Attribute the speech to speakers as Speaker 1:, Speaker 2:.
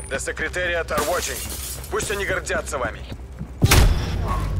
Speaker 1: The Secretariat are watching. Пусть они гордятся вами.